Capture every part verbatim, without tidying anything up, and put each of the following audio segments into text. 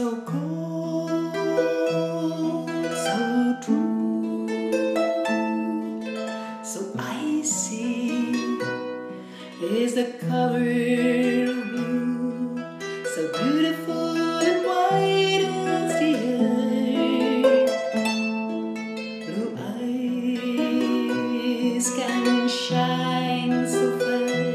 So cold, so true, so icy is the color of blue, so beautiful and white as the earth. Blue eyes can shine so fair.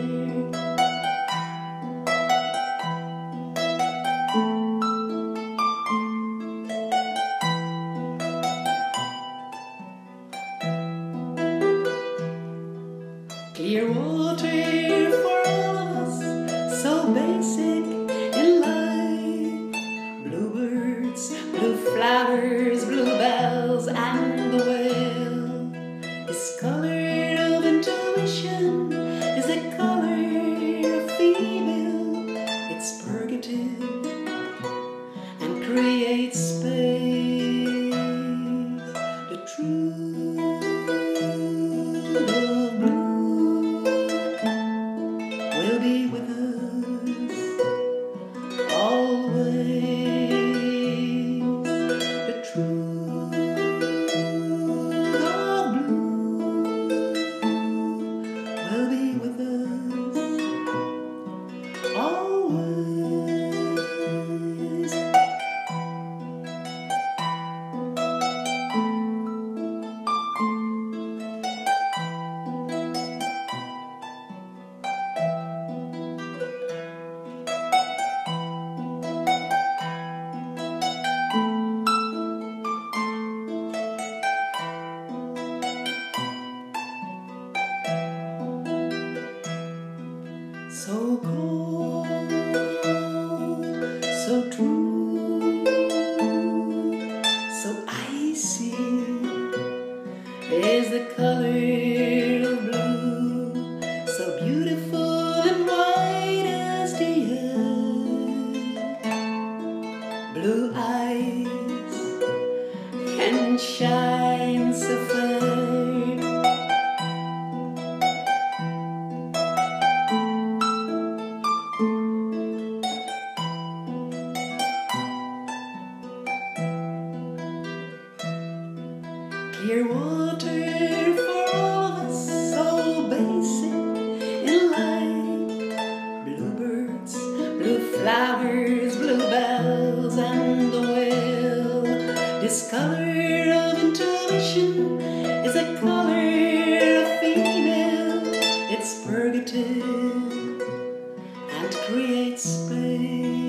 Clear water for all of us, so basic in life. Bluebirds, blue flowers, blue bells, and the whale is colored of intuition, is the color of female. It's purgative and creates space. The truth of blue will be with us always. The truth of blue will be with us always. So cold, so true, so icy is the color of blue, so beautiful and white as the earth. Blue eyes can shine so fair. Clear water for all of us, so basic in life. Bluebirds, blue flowers, blue bells, and the whale. This color of intuition is a color of female. It's purgative and creates space.